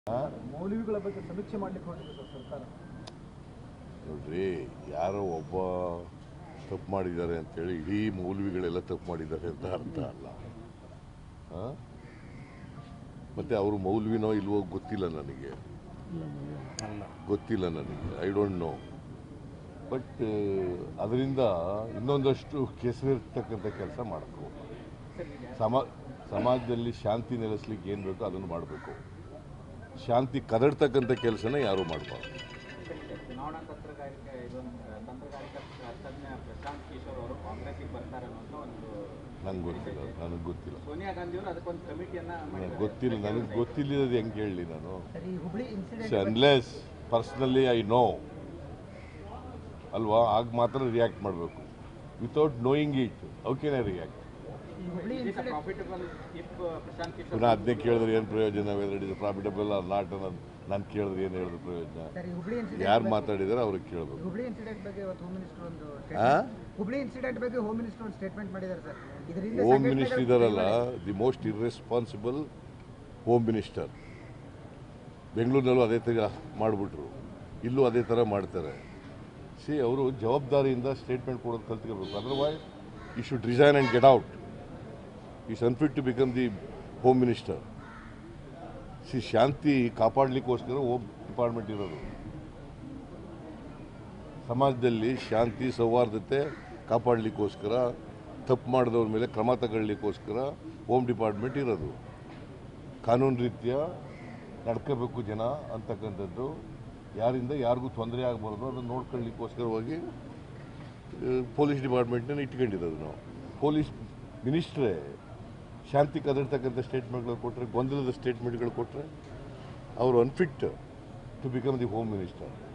ಮೌಲ್ಯಗಳ ಬಗ್ಗೆ ಸಮೀಕ್ಷೆ ಮಾಡಲಿಕ್ಕೆ ಹೊರಟಿದೆ ಸರ್ ಸರ್ಕಾರ. ನೋಡ್ರಿ, ಯಾರೋ ಒಬ್ಬ ತಪ್ಪು ಮಾಡಿದ್ದಾರೆ ಅಂತೇಳಿ ಇಡೀ ಮೌಲ್ವಿಗಳೆಲ್ಲ ತಪ್ಪು ಮಾಡಿದ್ದಾರೆ ಅಂತ ಅರ್ಥ ಅಲ್ಲ. ಮತ್ತೆ ಅವರು ಮೌಲ್ವಿನೋ ಇಲ್ವೋ ಗೊತ್ತಿಲ್ಲ ನನಗೆ, ಐ ಡೋಂಟ್ ನೋ. ಬಟ್ ಅದರಿಂದ ಇನ್ನೊಂದಷ್ಟು ಕೆಸರಿರ್ತಕ್ಕಂಥ ಕೆಲಸ ಮಾಡಬೇಕು. ಸಮಾಜದಲ್ಲಿ ಶಾಂತಿ ನೆಲೆಸಲಿಕ್ಕೆ ಏನು ಬೇಕೋ ಅದನ್ನು ಮಾಡಬೇಕು. ಶಾಂತಿ ಕದಡ್ತಕ್ಕಂಥ ಕೆಲಸನ ಯಾರು ಮಾಡಬಾರ್ದು. ಚುನಾವಣಾ ತಂತ್ರಗಾರಿಕೆ ಪ್ರಶಾಂತ್ ಕಿಶೋರ್ ಅವರು ಕಾಂಗ್ರೆಸ್ಗೆ ಬರ್ತಾರೆ ಅನ್ನೋದು ಒಂದು ನನಗೆ ಗೊತ್ತಿಲ್ಲ. ಸೋನಿಯಾ ಗಾಂಧಿ ಅವರು ಅದಕ್ಕೊಂದು ಕಮಿಟಿಯನ್ನ ಗೊತ್ತಿಲ್ಲ, ನನಗೆ ಗೊತ್ತಿಲ್ಲದ ಹೆಂಗೆ ಹೇಳಿ ನಾನು. ಅನ್ಲೆಸ್ ಪರ್ಸ್ನಲಿ ಐ ನೋ ಅಲ್ವಾ, ಆಗ ಮಾತ್ರ ರಿಯಾಕ್ಟ್ ಮಾಡಬೇಕು. Without knowing it how can I react? ಪುನಃ ಅದನ್ನೇ ಕೇಳಿದ್ರೆ ಏನು ಪ್ರಯೋಜನ? Whether it is profitable or not ಅನ್ನೋದು ನಾನು ಕೇಳಿದ್ರೆ ಏನು ಹೇಳಿದ್ರು ಪ್ರಯೋಜನ? ಯಾರು ಮಾತಾಡಿದಾರೆ ಅವ್ರಿಗೆ ಕೇಳಬೇಕು. ಹುಬ್ಳಿ ಇನ್ಸಿಡೆಂಟ್ ಬಗ್ಗೆ ಹೋಮ್ ಮಿನಿಸ್ಟರ್ ಒಂದು ಸ್ಟೇಟ್ಮೆಂಟ್ ಮಾಡಿದ್ದಾರೆ ಸರ್. ಹೋಮ್ ಮಿನಿಸ್ಟರ್ ಇದಾರಲ್ಲ, the most irresponsible home minister. ಬೆಂಗಳೂರಿನಲ್ಲೂ ಅದೇ ಥರ ಮಾಡಿಬಿಟ್ರು, ಇಲ್ಲೂ ಅದೇ ಥರ ಮಾಡ್ತಾರೆ. ಅವರು ಜವಾಬ್ದಾರಿಯಿಂದ ಸ್ಟೇಟ್ಮೆಂಟ್ ಕೊಡೋದು ಕಲ್ತ್ಕೋಬೇಕು. Otherwise you should resign and get out. Is unfit to become the home minister. ಶಾಂತಿ ಕಾಪಾಡಲಿಕ್ಕೋಸ್ಕರ ಹೋಮ್ ಡಿಪಾರ್ಟ್ಮೆಂಟ್ ಇರೋದು. ಸಮಾಜದಲ್ಲಿ ಶಾಂತಿ ಸೌಹಾರ್ದತೆ ಕಾಪಾಡಲಿಕ್ಕೋಸ್ಕರ, ತಪ್ಪು ಮಾಡಿದವ್ರ ಮೇಲೆ ಕ್ರಮ ತಗೊಳ್ಳಿಕ್ಕೋಸ್ಕರ ಹೋಮ್ ಡಿಪಾರ್ಟ್ಮೆಂಟ್ ಇರೋದು. ಕಾನೂನು ರೀತ್ಯ ನಡ್ಕೋಬೇಕು ಜನ ಅಂತಕ್ಕಂಥದ್ದು. ಯಾರಿಂದ ಯಾರಿಗೂ ತೊಂದರೆ ಆಗಬಾರ್ದು ಅದನ್ನು ನೋಡ್ಕೊಳ್ಳಿಕ್ಕೋಸ್ಕರವಾಗಿ ಪೊಲೀಸ್ ಡಿಪಾರ್ಟ್ಮೆಂಟನ್ನು ಇಟ್ಕೊಂಡಿರೋದು ನಾವು. ಪೊಲೀಸ್ ಮಿನಿಸ್ಟ್ರೇ ಶಾಂತಿ ಕದಡ್ತಕ್ಕಂಥ ಸ್ಟೇಟ್ಮೆಂಟ್ಗಳು ಕೊಟ್ಟರೆ, ಗೊಂದಲದ ಸ್ಟೇಟ್ಮೆಂಟ್ಗಳು ಕೊಟ್ಟರೆ ಅವರು unfit to become the home minister.